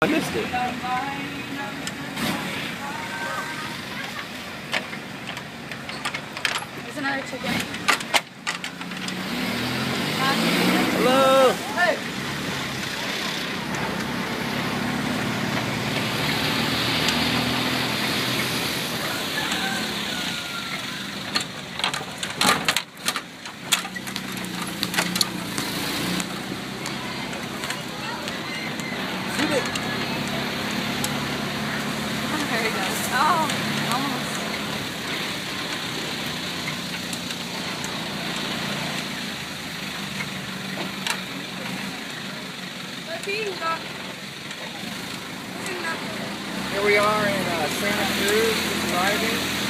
I missed it. There's another chicken. Hello. Hey. Shoot it. There he goes. Oh, almost. Here we are in Santa Cruz, driving.